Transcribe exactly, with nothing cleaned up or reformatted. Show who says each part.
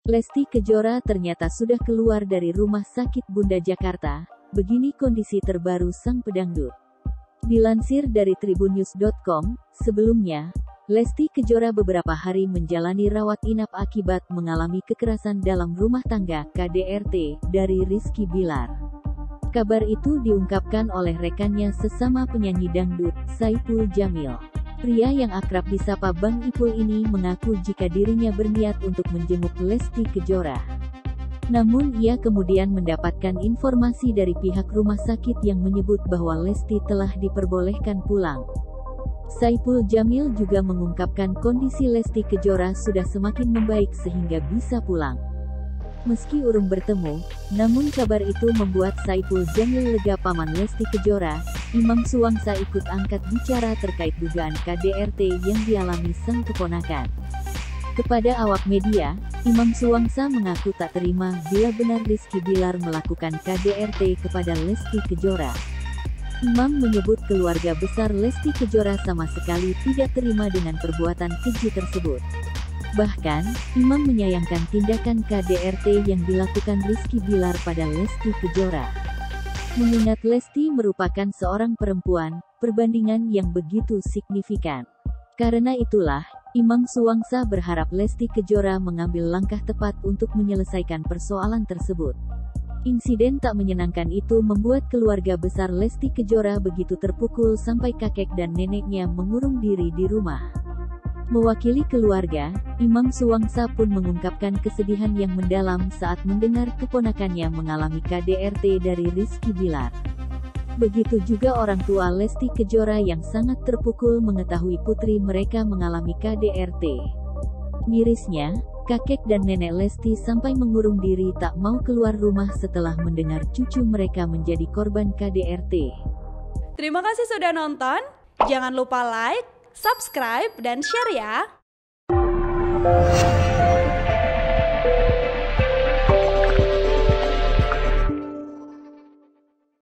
Speaker 1: Lesti Kejora ternyata sudah keluar dari Rumah Sakit Bunda Jakarta. Begini kondisi terbaru sang pedangdut. Dilansir dari tribunnews dot com, sebelumnya, Lesti Kejora beberapa hari menjalani rawat inap akibat mengalami kekerasan dalam rumah tangga (K D R T) dari Rizky Bilar. Kabar itu diungkapkan oleh rekannya sesama penyanyi dangdut, Saipul Jamil. Pria yang akrab disapa Bang Ipul ini mengaku jika dirinya berniat untuk menjenguk Lesti Kejora. Namun ia kemudian mendapatkan informasi dari pihak rumah sakit yang menyebut bahwa Lesti telah diperbolehkan pulang. Saipul Jamil juga mengungkapkan kondisi Lesti Kejora sudah semakin membaik sehingga bisa pulang. Meski urung bertemu, namun kabar itu membuat Saipul Jamil lega. Paman Lesti Kejora, Imam Suwangsa, ikut angkat bicara terkait dugaan K D R T yang dialami sang keponakan. Kepada awak media, Imam Suwangsa mengaku tak terima bila benar Rizky Bilar melakukan K D R T kepada Lesti Kejora. Imam menyebut keluarga besar Lesti Kejora sama sekali tidak terima dengan perbuatan keji tersebut. Bahkan, Imam menyayangkan tindakan K D R T yang dilakukan Rizky Bilar pada Lesti Kejora. Mengingat Lesti merupakan seorang perempuan, perbandingan yang begitu signifikan. Karena itulah, Imam Suwangsa berharap Lesti Kejora mengambil langkah tepat untuk menyelesaikan persoalan tersebut. Insiden tak menyenangkan itu membuat keluarga besar Lesti Kejora begitu terpukul sampai kakek dan neneknya mengurung diri di rumah. Mewakili keluarga, Imam Suwangsa pun mengungkapkan kesedihan yang mendalam saat mendengar keponakannya mengalami K D R T dari Rizky Bilar. Begitu juga orang tua Lesti Kejora yang sangat terpukul mengetahui putri mereka mengalami K D R T. Mirisnya, kakek dan nenek Lesti sampai mengurung diri tak mau keluar rumah setelah mendengar cucu mereka menjadi korban K D R T.
Speaker 2: Terima kasih sudah nonton, jangan lupa like, subscribe, dan share ya!